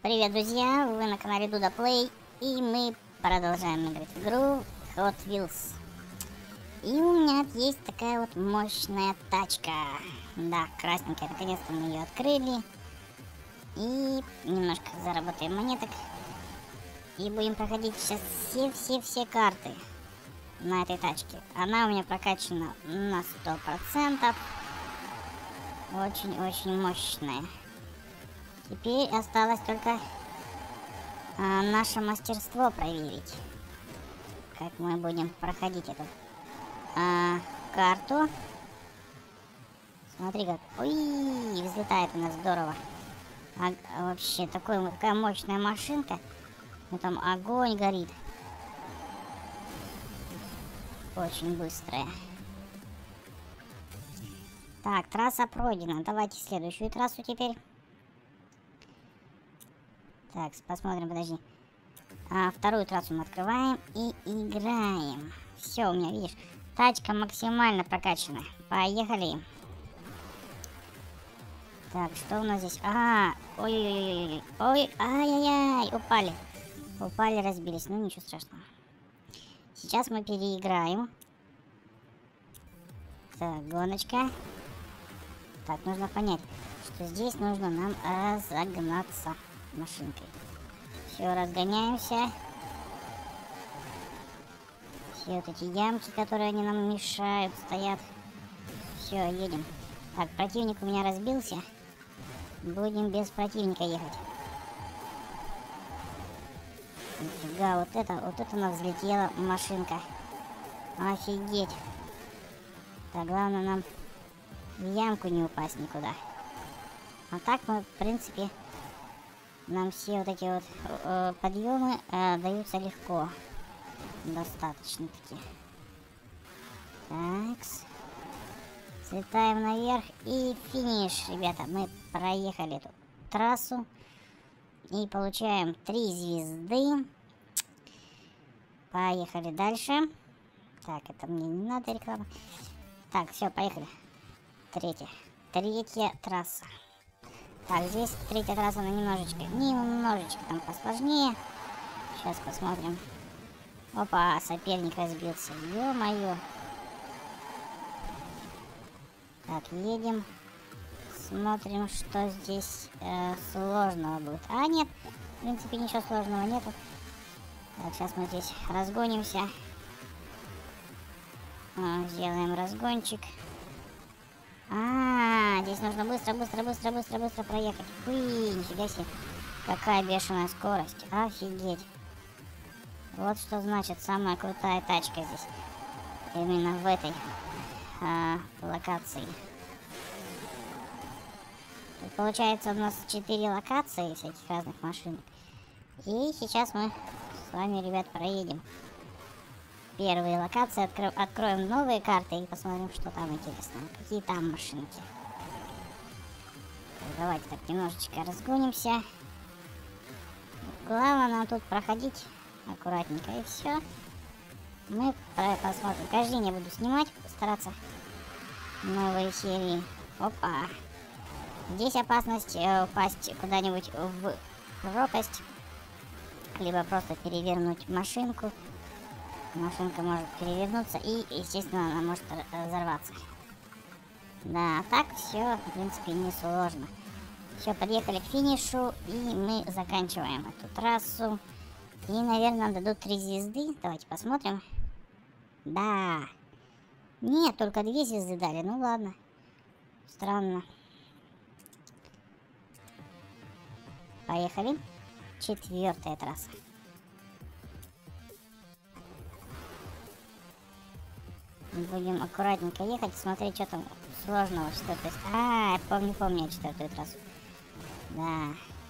Привет, друзья! Вы на канале Дуда Плей, и мы продолжаем играть в игру Hot Wheels. И у меня есть такая вот мощная тачка. Да, красненькая, наконец-то мы ее открыли. И немножко заработаем монеток. И будем проходить сейчас все карты на этой тачке. Она у меня прокачана на 100%. Очень-очень мощная. Теперь осталось только наше мастерство проверить. Как мы будем проходить эту карту. Смотри как. Ой, взлетает у нас здорово. Вообще такая мощная машинка. Ну там огонь горит. Очень быстрая. Так, трасса пройдена. Давайте следующую трассу теперь. Так, посмотрим, подожди. Вторую трассу мы открываем и играем. Все, у меня, видишь, тачка максимально прокачана. Поехали. Так, что у нас здесь? Ой-ой-ой. Ой, ай-яй-яй, упали. Упали, разбились. Ну, ничего страшного. Сейчас мы переиграем. Так, гоночка. Так, нужно понять, что здесь нужно нам разогнаться машинкой. Все, разгоняемся. Все вот эти ямки, которые они нам мешают, стоят. Все, едем. Так, противник у меня разбился. Будем без противника ехать. Нифига, вот это у нас взлетела машинка. Офигеть. Так, главное нам в ямку не упасть никуда. А так мы, в принципе, нам все вот эти вот подъемы даются легко. Достаточно таки. Такс. Слетаем наверх и финиш, ребята. Мы проехали эту трассу. И получаем 3 звезды. Поехали дальше. Так, это мне не надо реклама. Так, все, поехали. Третья трасса. Так, здесь третья трасса, она немножечко там посложнее. Сейчас посмотрим. Опа, соперник разбился. Ё-моё. Так, едем. Смотрим, что здесь сложного будет. Нет, в принципе, ничего сложного нету. Так, сейчас мы здесь разгонимся. Сделаем разгончик. Здесь нужно быстро проехать. Уи, нифига себе. Какая бешеная скорость. Офигеть. Вот что значит самая крутая тачка здесь. Именно в этой локации. Тут получается у нас 4 локации всяких разных машин. И сейчас мы с вами, ребят, проедем первые локации, откроем новые карты и посмотрим, что там интересного. Какие там машинки. Давайте так немножечко разгонимся. Главное нам тут проходить аккуратненько, и все. Мы посмотрим. Каждый день я буду снимать, стараться новые серии. Опа. Здесь опасность упасть куда-нибудь в пропасть, либо просто перевернуть машинку. Машинка может перевернуться и, естественно, она может взорваться. Да, а так все, в принципе, не сложно. Все, подъехали к финишу, и мы заканчиваем эту трассу. И, наверное, дадут 3 звезды. Давайте посмотрим. Да. Нет, только 2 звезды дали. Ну ладно. Странно. Поехали. 4-я трасса. Будем аккуратненько ехать, смотреть, что там сложного. Что то есть. Я помню 4-ю трассу. Да.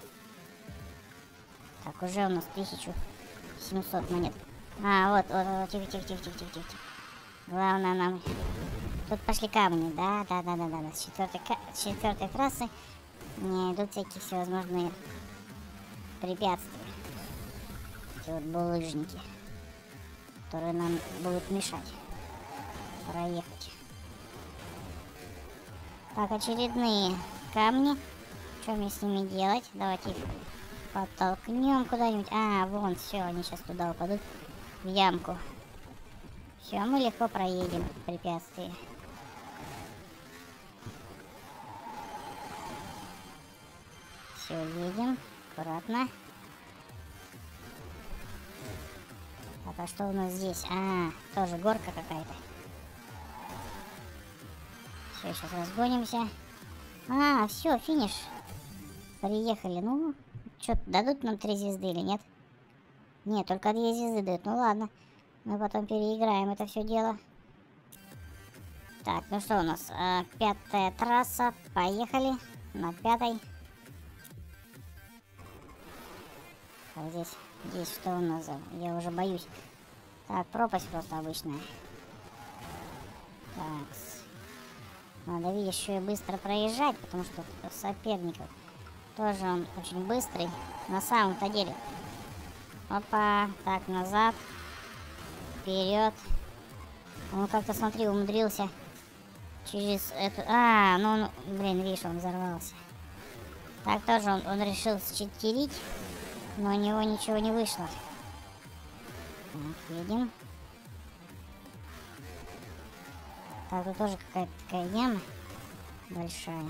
Так, уже у нас 1700 монет. Вот, тихо. Главное нам... Тут пошли камни, да. С 4-й трассы идут всякие всевозможные препятствия. Эти вот булыжники, которые нам будут мешать проехать. Так, очередные камни. Что мне с ними делать? Давайте их Подтолкнем куда-нибудь. А, вон, все, они сейчас туда упадут. В ямку. Все, мы легко проедем препятствие. Все, едем. Аккуратно. Так, а что у нас здесь? А, тоже горка какая-то. Все, сейчас разгонимся. А, все, финиш. Приехали. Ну, что, дадут нам 3 звезды или нет? Нет, только 2 звезды дают. Ну ладно. Мы потом переиграем это все дело. Так, ну что у нас? 5-я трасса. Поехали. На 5-й. Так, здесь что у нас за... Я уже боюсь. Так, пропасть просто обычная. Так. Надо, видишь, еще и быстро проезжать, потому что соперников тоже он очень быстрый. На самом-то деле. Опа. Так, назад. Вперед. Он как-то, смотри, умудрился через эту... А, ну, он, блин, видишь, он взорвался. Так, тоже он решил считерить, но у него ничего не вышло. Так, едем. Так, тут тоже какая-то такая яма большая.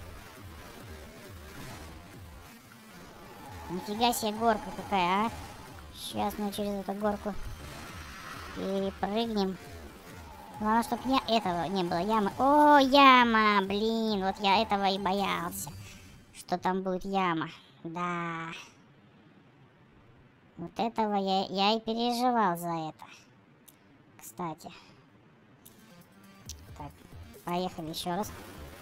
Нифига себе горка какая, а. Сейчас мы через эту горку перепрыгнем. Главное, чтобы этого не было. Ямы. О, яма! Блин, вот я этого и боялся. Что там будет яма. Да. Вот этого я и переживал за это. Кстати. Так, поехали еще раз.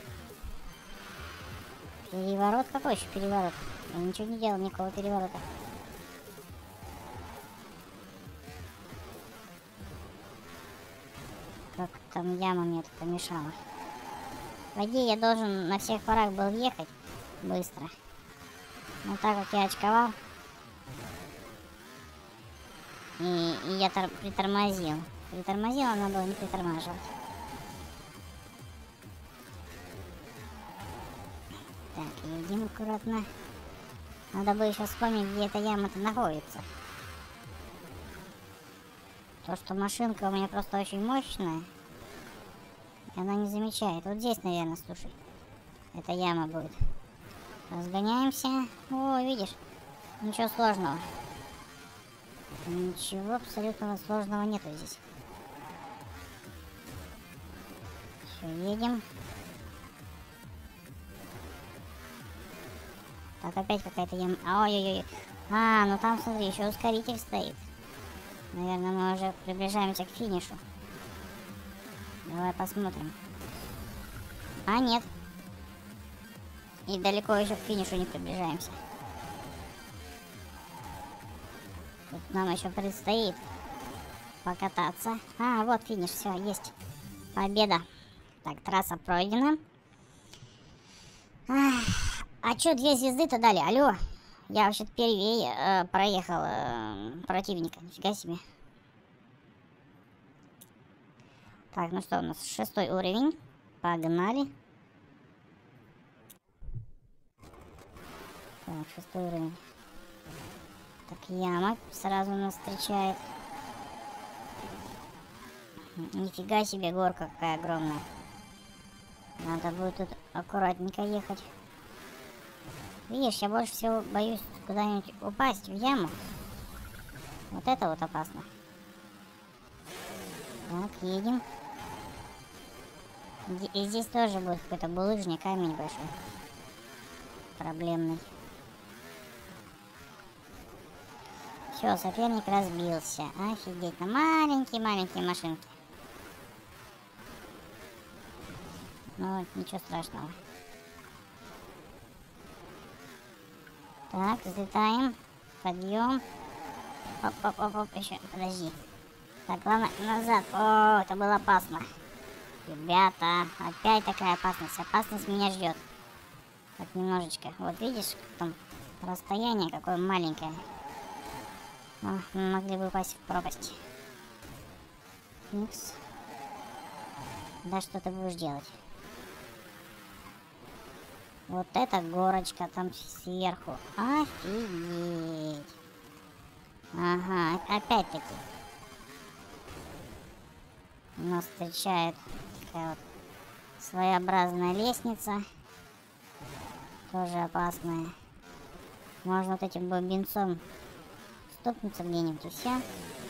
Переворот? Какой еще переворот? Я ничего не делал, никакого переворота. Как там яма мне тут помешала. По идее, я должен на всех парах был ехать быстро. Но так как я очковал, и я притормозил. Притормозил, а надо было не притормаживать. Так, едем аккуратно. Надо бы еще вспомнить, где эта яма-то находится. То, что машинка у меня просто очень мощная. И она не замечает. Вот здесь, наверное, слушай. Эта яма будет. Разгоняемся. О, видишь? Ничего сложного. Ничего абсолютно сложного нету здесь. Все, едем. Так, опять какая-то яма. Ой-ой-ой. А, ну там, смотри, еще ускоритель стоит. Наверное, мы уже приближаемся к финишу. Давай посмотрим. А, нет. И далеко еще к финишу не приближаемся. Тут нам еще предстоит покататься. А, вот финиш, все, есть. Победа. Так, трасса пройдена. А чё 2 звезды-то дали? Алло. Я вообще-то первее проехал противника. Нифига себе. Так, ну что у нас? 6-й уровень. Погнали. Так, 6-й уровень. Так, яма сразу нас встречает. Нифига себе, горка какая огромная. Надо будет тут аккуратненько ехать. Видишь, я больше всего боюсь куда-нибудь упасть в яму. Вот это вот опасно. Так, едем. И здесь тоже будет какой-то булыжник, камень большой. Проблемный. Все, соперник разбился. Офигеть, на маленькие-маленькие машинки. Ну, ничего страшного. Так, взлетаем. Подъем. Оп, еще, подожди. Так, главное, назад. О, это было опасно. Ребята, опять такая опасность. Опасность меня ждет. Так, немножечко. Вот видишь, там расстояние какое маленькое. О, мы могли бы упасть в пропасть. Никс. Да что ты будешь делать? Вот эта горочка там сверху. Офигеть. Ага, опять-таки. Нас встречает такая вот своеобразная лестница. Тоже опасная. Можно вот этим бубенцом стукнуться где-нибудь и все.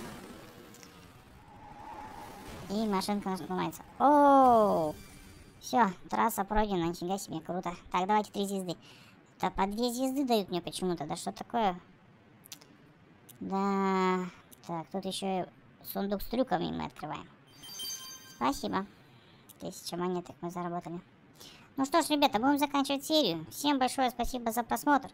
И машинка наша сломается. Оу! Все, трасса пройдена, нифига себе, круто. Так, давайте 3 звезды. Это по 2 звезды дают мне почему-то, да что такое? Да, так, тут еще сундук с трюками мы открываем. Спасибо. 1000 монеток мы заработали. Ну что ж, ребята, будем заканчивать серию. Всем большое спасибо за просмотр.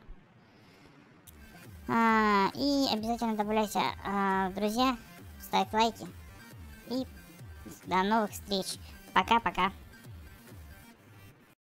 И обязательно добавляйся в друзья, ставь лайки. И до новых встреч. Пока-пока.